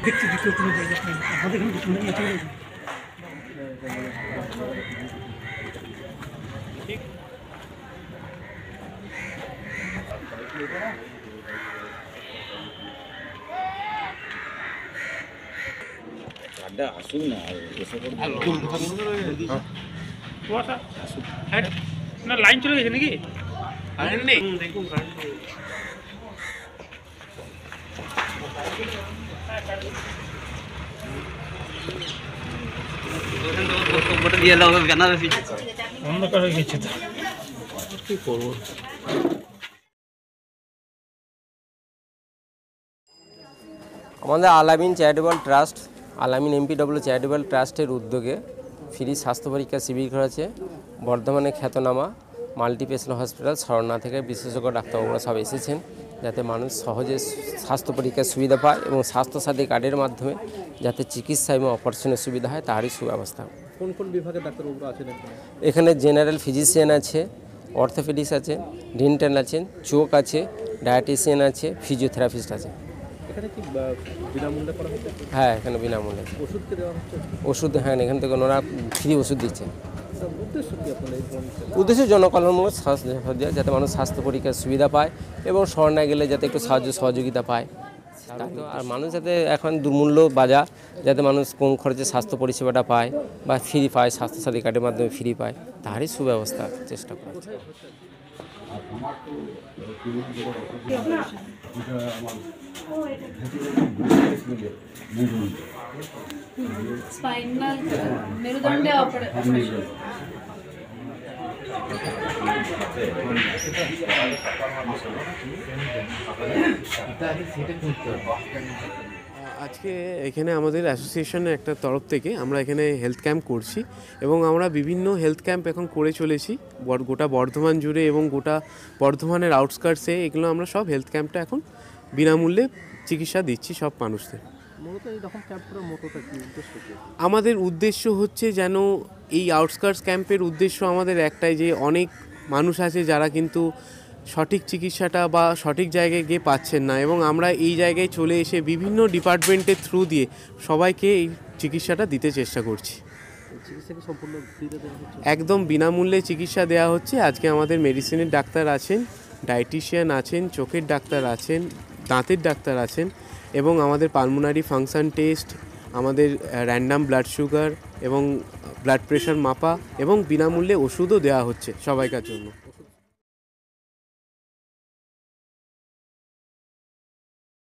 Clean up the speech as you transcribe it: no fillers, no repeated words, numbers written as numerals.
দেখছি দ্বিতীয় কোনো জায়গা নেই আমাদের এখানে কিছু নেই আসুন না না লাইন চলে গেছে নাকি দেখুন অন্ধকার হয়ে গেছে তো কি করবো। আমাদের Alamin charitable trust Alamin MPW charitable ট্রাস্টের উদ্যোগে ফ্রি স্বাস্থ্য পরীক্ষা শিবির করেছে। বর্ধমানে খ্যাতনামা মাল্টিস্পেশালিটি হসপিটাল শরণা থেকে বিশেষজ্ঞ ডাক্তারবাবুরা সব এসেছেন যাতে মানুষ সহজে স্বাস্থ্য পরীক্ষার সুবিধা পায় এবং স্বাস্থ্যসাথী কার্ডের মাধ্যমে যাতে চিকিৎসা এবং অপারেশনের সুবিধা হয় তারই সুব্যবস্থা। কোন কোন বিভাগের ডাক্তারবাবুরা আছেন এখানে জেনারেল ফিজিশিয়ান আছে, অর্থোপেডিক্স আছে, ডেন্টাল আছেন, চোখ আছে, ডায়েটিশিয়ান আছে, ফিজিওথেরাপিস্ট আছে। এখানে কি বিনামূল্যে করা হচ্ছে? হ্যাঁ, এখানে বিনামূল্যে ওষুধ কি দেওয়া হচ্ছে? ওষুধ হ্যাঁ, এখান থেকে ওনারা ফ্রি ওষুধ দিচ্ছে। উদ্দেশ্য কি আপনাদের? উদ্দেশ্য জনকল্যাণমূলক স্বাস্থ্য যাতে মানুষ স্বাস্থ্য পরীক্ষার সুবিধা পায় এবং শরণায় গেলে যাতে একটু সাহায্য সহযোগিতা পায়। আর মানুষ যাতে এখন দুর্মূল্য বাজার যাতে মানুষ কম খরচে স্বাস্থ্য পরিষেবাটা পায় বা ফ্রি পায়, স্বাস্থ্যসাথী কার্ডের মাধ্যমে ফ্রি পায় তারই সুব্যবস্থা চেষ্টা করা হচ্ছে। স্পাইনাল মেরুদণ্ডে অপারেশন। আজকে এখানে আমাদের অ্যাসোসিয়েশনের একটা তরফ থেকে আমরা এখানে হেলথ ক্যাম্প করছি এবং আমরা বিভিন্ন হেলথ ক্যাম্প এখন করে চলেছি গোটা বর্ধমান জুড়ে এবং গোটা বর্ধমানের আউটস্কার্টসে। এগুলো আমরা সব হেলথ ক্যাম্পটা এখন বিনামূল্যে চিকিৎসা দিচ্ছি সব মানুষদের। আমাদের উদ্দেশ্য হচ্ছে যেন এই আউটস্কার্টস ক্যাম্পের উদ্দেশ্য আমাদের একটাই, যে অনেক মানুষ আছে যারা কিন্তু সঠিক চিকিৎসাটা বা সঠিক জায়গায় গিয়ে পাচ্ছেন না এবং আমরা এই জায়গায় চলে এসে বিভিন্ন ডিপার্টমেন্টের থ্রু দিয়ে সবাইকে এই চিকিৎসাটা দিতে চেষ্টা করছি। একদম বিনামূল্যে চিকিৎসা দেওয়া হচ্ছে। আজকে আমাদের মেডিসিনের ডাক্তার আছেন, ডায়েটিশিয়ান আছেন, চোখের ডাক্তার আছেন, দাঁতের ডাক্তার আছেন এবং আমাদের পালমোনারি ফাংশন টেস্ট, আমাদের র্যান্ডাম ব্লাড সুগার এবং ব্লাড প্রেশার মাপা এবং বিনামূল্যে ওষুধও দেওয়া হচ্ছে সবাইকার জন্য।